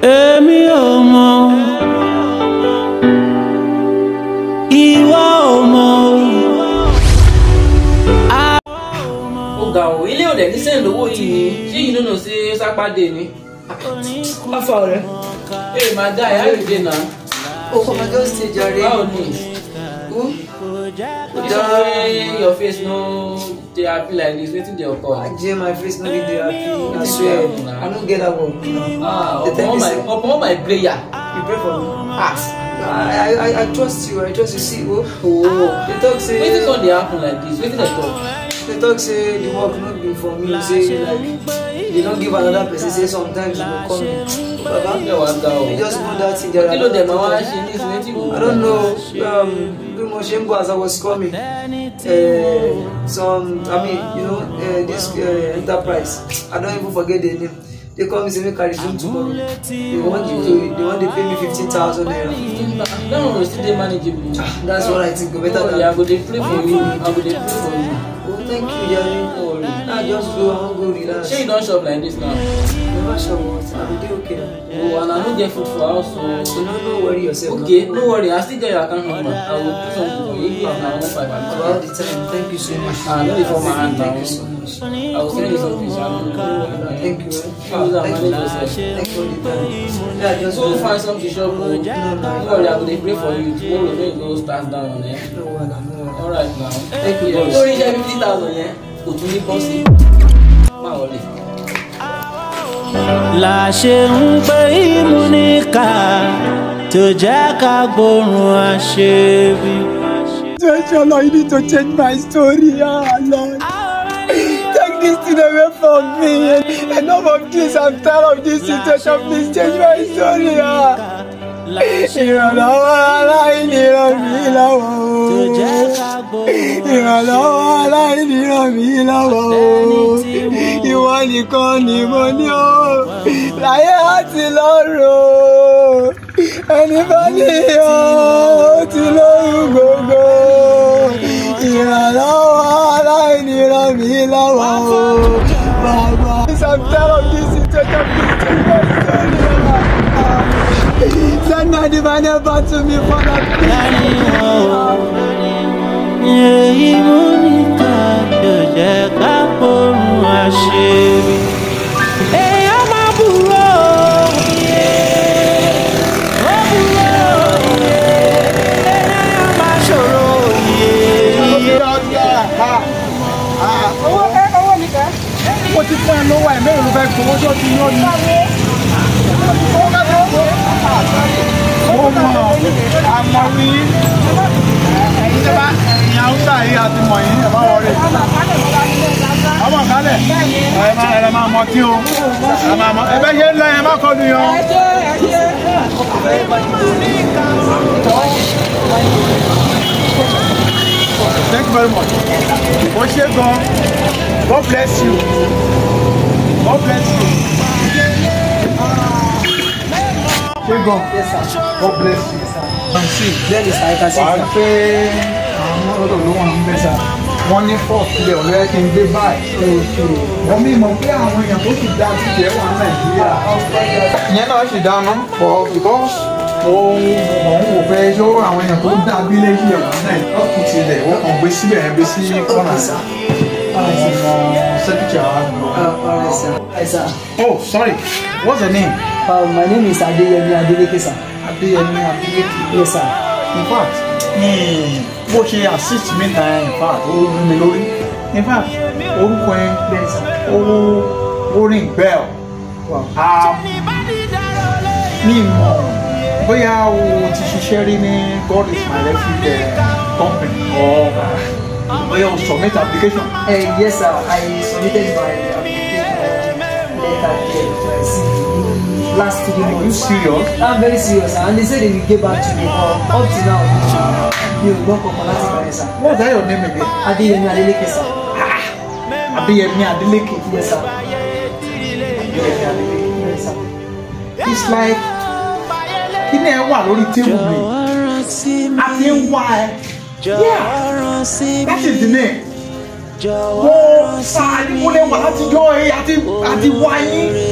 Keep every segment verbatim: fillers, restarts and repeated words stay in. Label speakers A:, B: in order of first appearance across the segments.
A: Èmi ò mọ̀, ìwọ ò mọ̀.
B: Ó ga o, ilé òde ní sẹ́yìn lówó yìí ni, ṣé yìí nínú sí sápàdé ni?
C: Afa ọ̀rẹ́.
B: Hey my guy, how you dey now?
C: Oh, come on, just stay jare.
B: How ni?
C: Who?
B: This way your face no dey happy like this, wetin dey occur?
C: I jam my face, no be dey happy. I swear, I don't get that one.
B: Ah, upon my upon my prayer.
C: You pray for me.
B: Ah,
C: I I I trust you. I trust you. See, oh,
B: oh.
C: they talk say.
B: Wetin come dey happen like this? Wetin dey talk?
C: They talk say the work not be for me. Say like they don't give another person. Say sometimes you go come. Baba, you just know that thing.
B: Kí ló dé máa wá ṣe ní ìsìn wetin go?
C: I don't know. Um, do more shame go as I was coming. Uh, some, I mean, you know, uh, this uh, enterprise. I don't even forget the name. They call me say make I resume tomorrow. They want you to, they want to pay me fifteen thousand naira.
B: That one will still dey manageable.
C: That's what I think. Better than.
B: I go dey pray for you. I go dey pray for you.
C: Oh, thank you, Jerry.
B: No worry.
C: I just go, I won't go relax.
B: Shey you don shop like this now?
C: Never sure what. I will do okay now.
B: Oh, and I no get food for house, so.
C: So no, no worry yourself.
B: Okay, no worry. I still get your account number. I will do something for you. If not, I won't fight back.
C: About the time. Thank you so much.
B: Ah, no dey for my hand now.
C: Thank you so much.
B: I will send you something, shall I?
C: Thank you.
B: Ah, thank you.
C: Thank you for the time. Yeah, just
B: go find something shop. No worry, I will dey pray for you. Tomorrow when you go start down on there.
C: No one, no one.
B: All right now.
C: Thank you.
B: Go reach fifty thousand, yeah. Kò tún ní bọ́ọ̀sì. Má wọlé.
A: La ṣe ń pè ìmúníkà tó jẹ́ ká gbóòórùn àṣebí.
D: Lord, you need to change my story, ah, Lord. Take this thing away from me. Enough of this, I'm tired of this situation. Please change my story, ah. Ìrànlọ́wọ́ aláìní ràn mí lọ́wọ́ o. Ìrànlọ́wọ́ aláìní ràn mí lọ́wọ́ o. Ìwọ nìkan ni mo ní o. Láyé àti lọ́run. Ẹni bá ní iyọ̀ ó ti lóyún gbogbo. Ìrànlọ́wọ́ aláìní ràn mí lọ́wọ́ o. Bàbá. I'm tired of this situation. Please change my story. Send my divine helper to me for that
A: Ìmúníkà tó jẹ́ ká gbóòórùn àṣebí. Èèyàn máa burú o. Ó burú o. Èèyàn máa ṣòro
D: owó ẹ owó mi kẹ́. Mo ti fún ẹ lówó ẹ̀ mẹ́rin ló fẹ́ gbowó tó ti yán ni. Owó kẹ́kẹ́ owó. Ó mọ̀ àmọ́ wí. Ẹ̀yin tó bá ẹ̀yin Haúsá yìí àti mọ̀ yín ẹ̀ bá wọlé. Ọmọ kálẹ̀ ẹ̀ máa ẹ̀ máa mọ tí o. Ẹ̀ máa mọ ẹ̀bẹ̀ yẹn lọ ẹ̀ má kọlu yan. Thank you very much. Ó ṣé gan. God bless you. God bless you. Ṣé gan.
C: Yes, sir.
D: God bless you.
C: Can see. Then it's I can see.
D: Wàá pé àwọn ọ̀dọ́ ló wà ń bẹ̀ sá. Wọ́n ní fọ́ọ̀tì ilẹ̀ ọ̀rẹ́ kí n gbé báyìí. Wọ́n mi mọ̀ pé àwọn èèyàn tó ti dá títẹ̀ wà ní Nàìjíríà. Ìyẹn náà sì dáná for because mo mọ̀ ń wò pé ṣó àwọn èèyàn tó dá abílẹ̀ yìí ọ̀nà náà ọ̀kùn ti ilẹ̀ wọ́n kàn gbé síbẹ̀ yẹn gbé sí kọ́nà sá.
C: Alright, sir. Hi, sir.
D: Oh, sorry. What's the name?
C: Uh, my name is Adeyemi Adeleke, sir.
D: Adeyemi Adeleke.
C: Yes, sir.
D: In fact, bó ṣe assist mi ta ẹ̀ in fact ó rú mi lórí. In fact, orúkọ ẹ ó ó ring bell. Mi mọ̀ bóyá o ti ṣiṣẹ́ rí ní God is my refuge company or bóyá o submit application.
C: Uh, yes, sir. I submitted my application letter there to I C last three months.
D: Are you serious?
C: I'm very serious, sir. And they said they will get back to me. Uh, up to now, you don't come on that, sir.
D: What's that your name again?
C: Adeyemi Adeleke, sir.
D: Adeyemi Adeleke.
C: Yes, sir. Adeyemi Adeleke. Yes, sir.
D: It's like kí ni ẹ wà lórí tébù mi àti ń wá ẹ. Yeah, that is the name. Mo fa ariwo lè wà láti jọ ẹ àti àti wá yín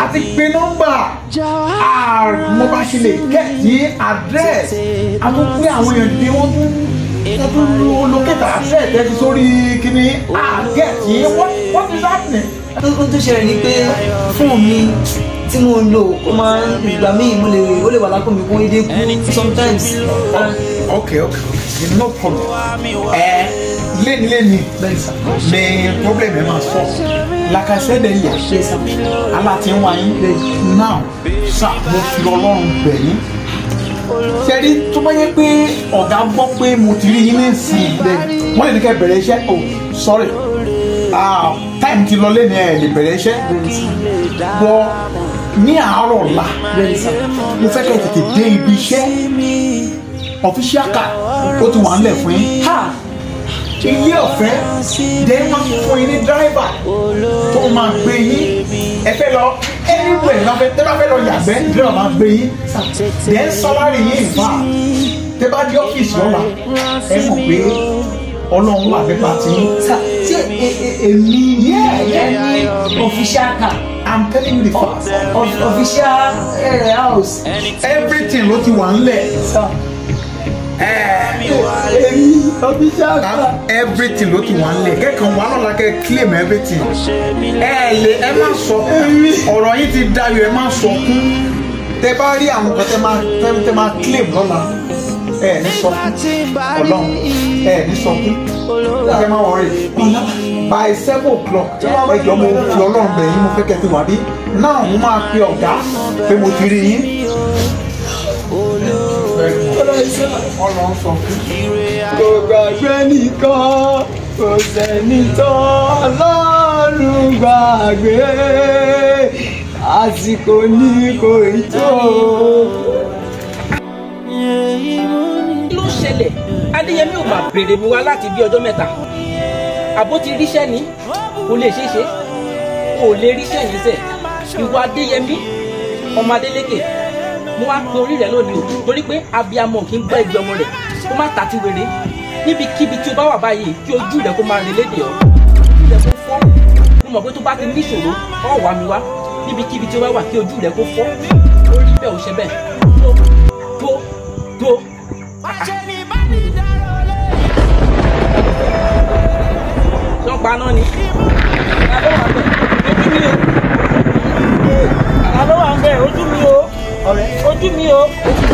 D: àti pé nọ́mbà mo bá ṣe lè kẹ́ẹ̀tì address àtúntò àwọn èèyàn tí wọ́n tún wọ́n tún lo locate address ẹ̀ ti sórí kíní àgẹ́ẹ̀tì what is happening.
C: tó tó ṣẹlẹ̀ ni pé fóònù mi tí mo ń lò ó máa ń ìgbà míì mo lè ó lè wà lápò mi kún èdè kú sometimes.
D: okay okay no problem. ẹ lẹ́ni lẹ́ni ní problem ẹ̀ máa sọ like I said earlier aláti ń wáyé now sá mo fi ọlọ́run bẹ̀ yín ṣẹ́rí tó bá yẹ pé ọ̀gá gbọ́ pé mo ti rí yín ní ìsìn wọ́n lè ní kẹ́ bẹ̀rẹ̀ iṣẹ́ oh sorry ah time ti lọ lẹ́ni ẹ̀ lè bẹ̀rẹ̀ iṣẹ́ bọ́ ní àárọ̀ ọ̀la mo fẹ́ kẹ́ tètè dé ibi iṣẹ́ official car ó ti wà ń lẹ̀ fún yín ilé ọ̀fẹ́ dẹ́ máa fún yín ní driver tó máa gbé yín ẹ fẹ́ lọ anywhere lọ́fẹ́ tẹ́ bá fẹ́ lọ yàgbẹ́ driver máa gbé yín dẹ́ salary yín ìfà tẹ́ bá dé ọ́fíìsì lọ́la ẹ mọ̀ pé ọlọ́run wà nípa tí tí èmi ẹni official car I'm telling you the fact official house everything ló ti wà ńlẹ̀ èmi official car everything ló ti wà ńlẹ̀ kẹ́kàn wà lọ́la kẹ́ claim everything ẹ lè ẹ má sọ ọ̀rọ̀ yìí ti dayọ̀ ẹ má sọ kún tẹ bá rí àwọn kan tẹ máa tẹ máa claim lọ́la ẹ ní sọ kún ọlọ́run ẹ ní sọ kún ẹ má wọrí by seven o'clock ẹjọ́ mo fi ọlọ́run bẹ̀ yín mo fẹ́ kẹ́ ti wà bí náà mo máa pe ọ̀gá pé mo ti rí yín. ọlọ́run sọ fún kò gbàgbé nìkan kò sẹ́ni tó ọlọ́run gbàgbé àsìkò ní kò ì tó.
B: ló ṣẹlẹ̀ Adéyẹmí ò bá béèrè mi wá láti bí ọjọ́ mẹ́ta àbó ti ríṣẹ́ ni kò lè ṣeé ṣe kò lè ríṣẹ́ yìí sẹ̀ ìwà Adéyẹmí ọmọ Adélékè mo wá pe orí rẹ̀ lónìí o torí pé abiyamọ kì í gbọ́ ẹgbẹ́ ọmọ rẹ̀ kó má tàtí wèrè níbikíbi tí o bá wà báyìí kí ojú rẹ̀ kó máa rìn lédè ọ́ ojú rẹ̀ kó fọ́ mo mọ̀ pé tó bá ti ní ìṣòro ọ̀ wá mi wá níbikíbi tí o bá wà kí ojú rẹ̀ kó fọ́ orí bẹ́ẹ̀ ò ṣe bẹ́ẹ̀ tó tó tó. Sọ paná ni. Àlọ́ wà ń bẹ̀ ojú mi o. Ọ̀rẹ́ ojú mi o.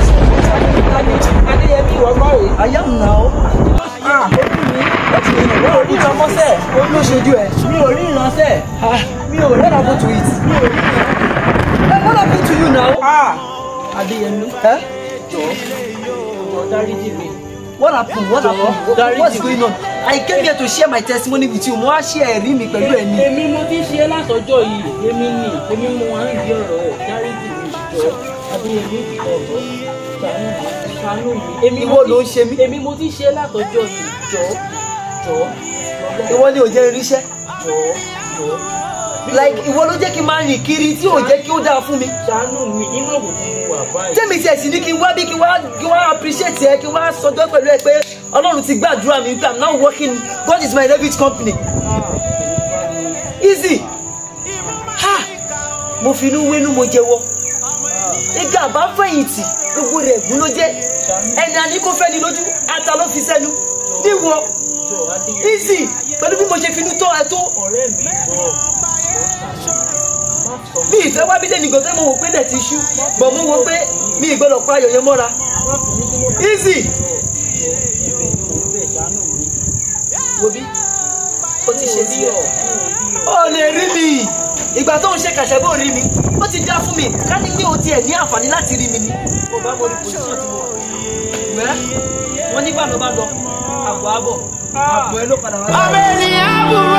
B: Adéyẹmí ìwọ gbọ́ rèé.
C: Ayáhùn náà ó.
B: Ah ojú mi. Ó ti rìn mi ò rí ìrànmọ́sẹ̀.
C: Ó ló ṣojú ẹ̀.
B: Mi ò rí ìrànṣẹ́.
C: Mi ò rẹ́ nàbó to it.
B: Mi ò rí ìrànṣẹ́.
C: What happened to you now?
B: Ah Adéyẹmí.
C: Eh?
B: Jọ̀ọ́ jọ̀ọ́ dáríjì mi.
C: What happened? What happened? What's going on? I came here to share my testimony with you. Mo wá share ẹ̀rí mi pẹ̀lú ẹni.
B: Èmi mo ti ṣe látọjọ́ yìí. Èmi ni èmi mo wá ń di ọ̀rọ̀ ẹ̀ dáríjì mi jọ̀ọ́. Adéyẹmí ọ̀rọ̀ ṣàánú mi. Èmi
C: Ìwọ ló ń ṣe mí.
B: Èmi mo ti ṣe látọjọ́ yìí jọ̀ọ́ jọ̀ọ́.
C: Ìwọ ni ò jẹ́ iríṣẹ́.
B: Jọ̀ọ́ jọ̀ọ́.
C: Like ìwọ ló jẹ́ kí n máa rìn kiri tí ò jẹ́ kí ó dáa fún mi.
B: Ṣàánú mi inú òkùnkùn mo wà báyìí.
C: Tẹ́mi tiẹ̀ sì ní kí n wá bí kí n wá kí n wá appreciate ẹ kí n wá sọjọ́ pẹ̀lú ẹ pé Ọlọ́run ti gbàdúrà mi pé I'm now working God is my refuge company. Easy. Ha! Mo fi inú wénú mo jẹ́wọ́. Igi àbá fẹ̀yìntì gbogbo rẹ̀ gún ló jẹ́. Ẹni àní kò fẹ́ ni lójú ata ló fi sẹ́nu. Níwọ̀. Easy. Pẹ̀lú bí mo ṣe finú tọ́ ẹ tó.
B: Ọ̀rẹ́ mi jọ̀ọ́.
C: Mi ìfẹ́ wá bí lẹ́nu ìgbọ̀nsẹ̀ mo wò pé lẹ̀ ti ṣú. Bọ̀ mo wò pé mi ìgbọ́dọ̀ pa ayọ̀ yẹn mọ́ra. Easy. Wo bí? O ti ṣe sí ọ. O lè rí mi. Ìgbà tó ń ṣe kàṣẹ́ bó rí mi. Ó ti dá fún mi. Ká ní pé o tiẹ̀ ní àǹfààní láti rí mi ni. Mo bá mo rí pòsíṣàn tí mo wà. Wẹ́ wọ́n nígbà ló bá lọ. Àbọ̀ àbọ̀. Àbọ̀ ẹ ló padà wá.
A: Ọmọ ènìyàn burú.